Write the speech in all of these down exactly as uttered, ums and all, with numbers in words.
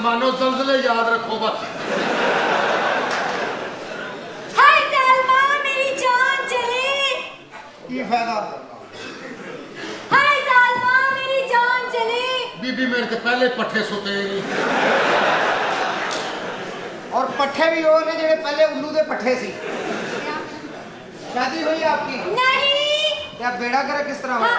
जमानों ज़ल्ज़ले याद रखो बस। हाय सलमा मेरी जान चली। की फायदा? हाय सलमा मेरी जान चली। बीबी मेरे से पहले पट्ठे सोते नहीं। और पट्ठे भी वो ने जेड़े पहले उल्लू दे पट्ठे सी। शादी हुई आपकी? नहीं। क्या बेड़ा करे किस तरह हुआ?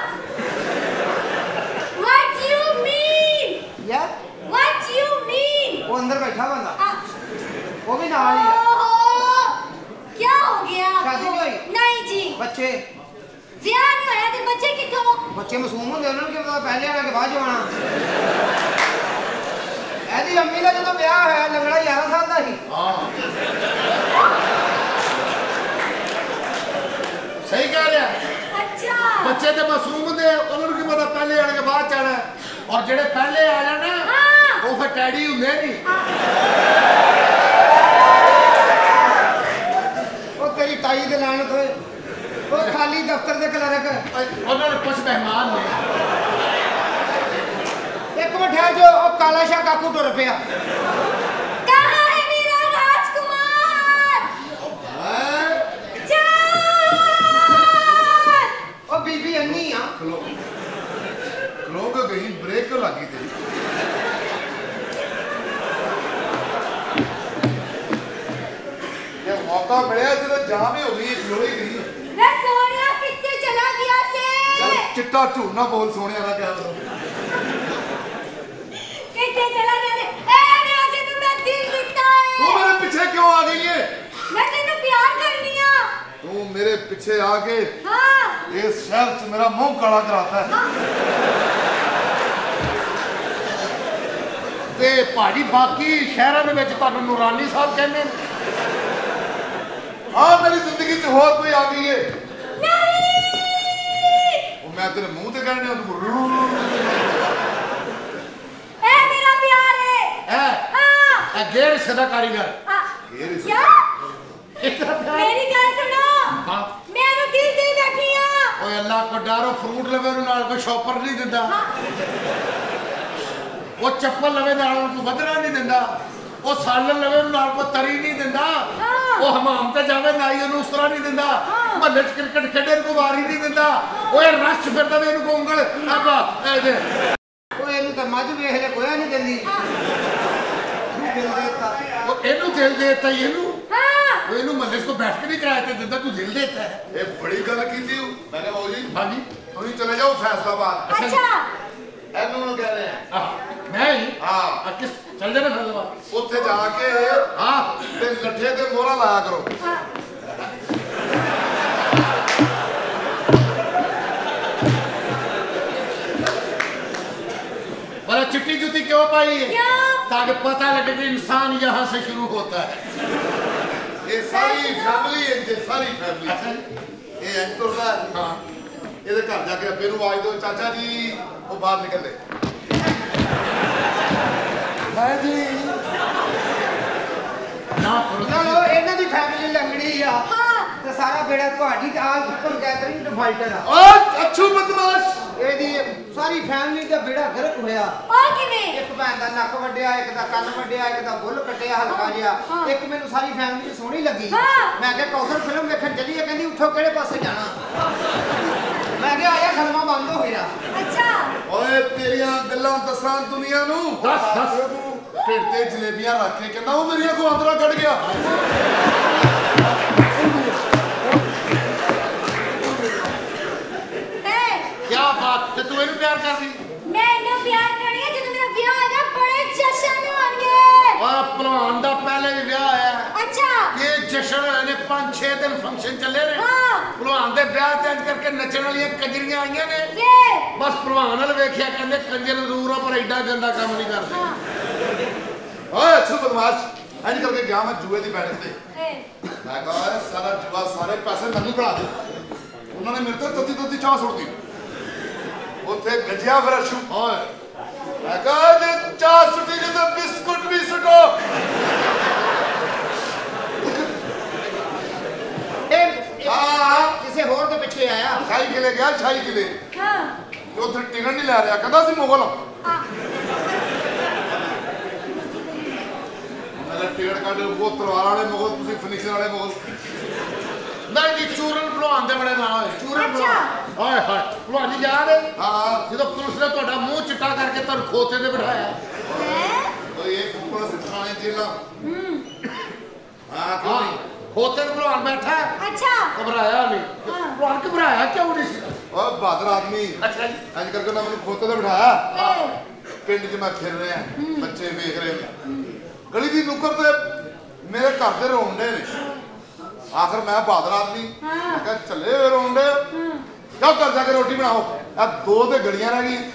What you mean? या? What you mean? वो अंदर बैठा बंदा। आ, वो भी नाल ही है। क्या हो गया? शादी नहीं हुई? नहीं जी। बच्चे? ब्याह नहीं होया ते बच्चे किथों? बच्चे मासूम होंदे उन्हां नूं की पता पहले आना के बाद जवाना। एदी अम्मी दा जदों ब्याह होया लंगड़ा ग्यारह साल दा सी। हां सही कह रहा है। अच्छा बच्चे तो मासूम होंदे उन्हां नूं की पता पहले आने के बाद जाना और जेड़े पहले आ जाना वो फिर डैडी हुंदे नहीं। ओ तेरी ताई दे लानत होए ओ खाली दफ्तर दे क्लर्क उन्हां ने कुछ मेहमान ने एक मिनट ठहर जो ओ काला शाह काकू टुर पिया। कहाँ है मेरा राजकुमार? जान ओ बीबी अन्नी आ खलो खलो के गई ब्रेक लगी थी। ये मौका मिले तो जाम ही हो गई खलो ही गई। मैं सोनिया कितने चला गया से? चिट्टा झूठ ना बोल सोने वाला क्या कितने चला गया से? ए मैं आज तुम्हें दिल दिखता है। तू मेरे पीछे क्यों आ गई है? मैं तेरे प्यार करनी है। तू मेरे पीछे आके हाँ इस शहर से मेरा मुंह काला कराता है। ते भाजी बाकी शहरों में तुहानू नूरानी साहब कहने हाँ मेरी जिंदगी च होर कोई आ गई है? नहीं मैं तेरे मुंह ते कहने तू ए मेरा प्यार है। है हाँ ए गेर सदा कारीगर हाँ। गेर क्या? मेरी गल सुनो। हाँ मैं नु दिल दे बैठी हां। ओए अल्लाह को डरो फ्रूट लवे नाल कोई शॉपर नहीं दिंदा। वो चप्पल लवे नाल को वधरा नहीं दिंदा। वो सालन लवे नाल को तरी नहीं दिंदा। वो हमाम ते जावे नाई ओनु उस तरह नहीं दिंदा। महल्ले च क्रिकेट खेडे को वारी नहीं दिंदा। ओए रश फिरदा वे इनको उंगल आबा ए दे ओ एनु त मज वेख ले कोया नहीं दिंदी। तू दिल देता वो एनु दिल देता एनु हां वो एनु महल्ले को बैठ के नहीं कराया ते दिंदा तू दिल देता है। ये बड़ी गल कीती हूं मैंने बाबू जी। हां जी तुम चले जाओ फैसलाबाद। अच्छा एनु कह रहे हैं हां मैं ही हां किस चल जाना फैसलाबाद ਉੱਥੇ ਜਾ ਕੇ ਹਾਂ ਤੇ ਲੱਠੇ ਤੇ ਮੋਹਰਾ ਲਾਇਆ ਕਰੋ। बोला चिट्टी जूती क्यों पाई है? ताकि पता लगे कि इंसान यहाँ से शुरू होता है। ये सारी फैमिली है ये सारी फैमिली ये एंटर दा हां ਇਹਦੇ ਘਰ ਜਾ ਕੇ ਅੱਬੇ ਨੂੰ ਆਵਾਜ਼ ਦਿਓ ਚਾਚਾ ਜੀ ਉਹ ਬਾਹਰ ਨਿਕਲ ਲੈ। ਹੈ ਜੀ ਨਾ ਚਲੋ ਇਹਨਾਂ ਦੀ ਫੈਮਿਲੀ ਲੰਗੜੀ ਆ। हां ਤੇ ਸਾਰਾ ਬੇੜਾ ਤੁਹਾਡੀ ਆ ਪੰਚਾਇਤ ਦੀ ਡਿਫਾਲਟਰ ਆ। ਓ ਅੱਛੂ ਬਦਮਾਸ਼ ਇਹਦੀ ਸਾਰੀ ਫੈਮਿਲੀ ਦਾ ਬੇੜਾ ਗਰਕ ਹੋਇਆ। और किवें? ਇੱਕ ਭੈਣ ਦਾ ਨੱਕ ਵੱਡਿਆ ਇੱਕ ਦਾ ਕੰਨ ਵੱਡਿਆ ਇੱਕ ਦਾ ਬੁੱਲ ਕੱਟਿਆ ਹਲਕਾ ਜਿਹਾ। ਇੱਕ ਮੈਨੂੰ ਸਾਰੀ ਫੈਮਿਲੀ ਸੋਹਣੀ ਲੱਗੀ। ਮੈਂ ਕਿਹਾ ਕੌਸਰ ਫਿਲਮ ਵੇਖਣ ਚੱਲੀਏ ਕਹਿੰਦੀ ਉੱਠੋ ਕਿਹੜੇ ਪਾਸੇ ਜਾਣਾ। ਮੈਂ ਕਿਹਾ ਆਇਆ ਫਿਲਮਾਂ ਬੰਦ ਹੋ ਗਿਆ। अच्छा ਓਏ ਤੇਰੀਆਂ ਗੱਲਾਂ ਦੱਸਾਂ ਦੁਨੀਆ ਨੂੰ ਦੱਸ ਦੱਸ ਢਿੱਡ ਤੇ ਜਲੇਬੀਆਂ ਰੱਖ ਕੇ ਕਹਿੰਦਾ ਉਹ ਮੇਰੀਆਂ ਕੋ ਅੰਦਰਾ ਕੱਢ ਗਿਆ। क्या बात ते तू इन्हें प्यार कर दी? मैं इन्हें प्यार करनी है जब मेरा ब्याह होगा बड़े जश्न होंगे। वाह भलवान दा पहले भी ब्याह है। अच्छा ये जश्न ने पांच छह दिन फंक्शन चले ने। हाँ भलवान दे ब्याह ते इंज करके नचण वाली कंजरियां आईयां ने। ये बस भलवान वाल वेखिया कहंदे कंजर जरूर आ पर एडा गंदा काम नहीं करदे। ओए अच्छू बदमाश इंज करके गया मैं जुए दी बैठक ते मैं कहा सारा जुआ सारे पैसे मैनू बना दे। उन्होंने मेरे तो तत्ती तत्ती चाह सुट्टी ਉੱਥੇ ਗੱਜਿਆ ਫਿਰ ਅਸ਼ੂ ਓਏ ਮੈਂ ਕਹਾ ਜੇ ਚਾਹ ਸੁੱਟੀ ਜੇ ਤਾਂ ਬਿਸਕੁਟ ਵੀ ਸੁੱਟੋ। ਇਹ ਹਾਂ ਕਿਸੇ ਹੋਰ ਦੇ ਪਿੱਛੇ ਆਇਆ। ਸ਼ਾਹੀ ਕਿਲੇ ਗਿਆ ਸ਼ਾਹੀ ਕਿਲੇ हाँ ਤੇ ਉੱਥੇ ਟਿਕਟ ਨਹੀਂ ਲੈ ਰਿਹਾ ਕਹਿੰਦਾ ਸੀ ਮੁਗਲ। ਪਹਿਲੇ ਟਿਕਟ ਕੱਢ ਉਹ ਤਲਵਾਰ ਵਾਲੇ ਮੁਗਲ ਤੁਸੀਂ ਫਿਨਿਸ਼ਰ ਵਾਲੇ ਮੁਗਲ ਨਹੀਂ ਜੀ ਚੂਰਨ ਭਲਵਾਨ ਦੇ ਬੜੇ ਨਾਂ ਹੋਏ ਚੂਰਨ ਭਲਵਾਨ ਹਾਏ ਹਾਏ ਭਲਵਾਨ ਜੀ ਯਾਦ ਹੈ ਹਾਂ ਜਦੋਂ ਪੁਲਿਸ ਨੇ ਤੁਹਾਡਾ ਮੂੰਹ ਚਿੱਟਾ ਕਰਕੇ ਤੁਹਾਨੂੰ ਖੋਤੇ ਤੇ ਬਿਠਾਇਆ ਹੈ ਇਹ ਪੁਲਿਸ ਥਾਣੇ ਜੇਲਾ ਹੂੰ ਹਾਂ ਕਿਉਂ ਨਹੀਂ ਖੋਤੇ ਤੇ ਭਲਵਾਨ ਬੈਠਾ ਅੱਛਾ ਘਬਰਾਇਆ ਨਹੀਂ ਭਲਵਾਨ ਘਬਰਾਇਆ ਕਿਉਂ ਨਹੀਂ ਸੀ ਓ ਬਹਾਦਰ ਆਦਮੀ ਅੱਛਾ ਜੀ ਅੱਜ ਕਰਕੇ ਨਾ ਮੈਨੂੰ ਖੋਤੇ ਤੇ ਬਿਠਾਇਆ ਪਿੰਡ 'ਚ ਮੈਂ ਫਿਰ ਰਿਹਾ ਬੱਚੇ ਵੇਖ ਰਹੇ ਨੇ ਗਲੀ ਦੀ ਨੁੱਕਰ ਤੇ ਮੇਰੇ ਘਰ ਦੇ ਰੋਂਡੇ ਨੇ ਆਖਰ ਮੈਂ ਬਹਾਦਰ ਆਦਮੀ ਮੈਂ ਕਿਹਾ ਚੱਲੇ ਹੋਏ ਰੋਂਡੇ ਜਾਓ ਘਰ ਜਾ ਕੇ ਰੋਟੀ ਬਣਾਓ ਆ ਦੋ ਤੇ ਗਲੀਆਂ ਰਹਿ ਗਈਆਂ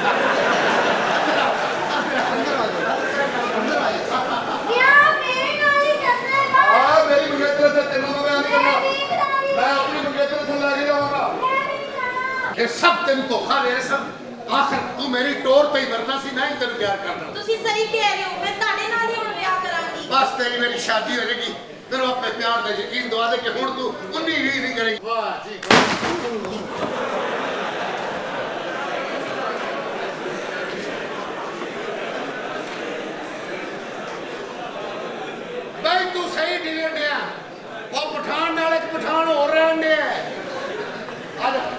ਆ ਮੇਰੀ ਮੰਗੇਤਰ ਤੇ ਤੈਨੂੰ ਮੈਂ ਬਿਆਨ ਕਰਨਾ ਮੈਂ ਆਪਣੀ ਮੰਗੇਤਰ ਤੋਂ ਲੈ ਕੇ ਜਾਵਾਂਗਾ ਇਹ ਸਭ ਤੈਨੂੰ ਧੋਖਾ ਦੇ ਸਭ ਆਖਰ ਤੂੰ ਮੇਰੀ ਟੋਰ ਤੇ ਹੀ ਵਰਨਾ ਸੀ ਮੈਂ ਹੀ ਤੈਨੂੰ ਪਿਆਰ ਕਰਦਾ ਤੁਸੀਂ ਸਹੀ ਕਹਿ ਰਹੇ ਹੋ ਮੈਂ ਤੁਹਾਡੇ ਨਾਲ ਹੀ ਹੁਣ ਵਿਆਹ ਕਰਾਂਗੀ ਬਸ ਤੇਰੀ ਮੇਰੀ ਸ਼ਾਦੀ ਹੋ ਜਾਏਗੀ ਤੈਨੂੰ ਆਪਣੇ ਪਿਆਰ ਦਾ ਯਕੀਨ ਦਵਾ ਦੇ ਕਿ ਹੁਣ ਤੂੰ ਉਨੀ ਵੀ ਨਹੀਂ ਕਰੇਗੀ ਵਾਹ ਜੀ ਬਈ ਤੂੰ ਸਹੀ ਡਿਲੀਟ ਆ ਉਹ ਪਠਾਨ ਨਾਲ ਇੱਕ ਪਠਾਨ ਹੋਰ ਰਹਿਣ ਡਿਆ ਆ ਜਾ